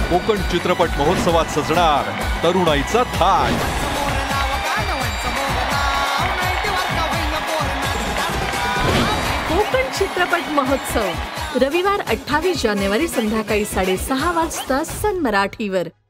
कोकण चित्रपट महोत्सवात सजणार तरुणाईचा थाट। कोकण चित्रपट महोत्सव रविवार 28 जानेवारी संध्याकाळी 6:30 वाजता सन मराठीवर।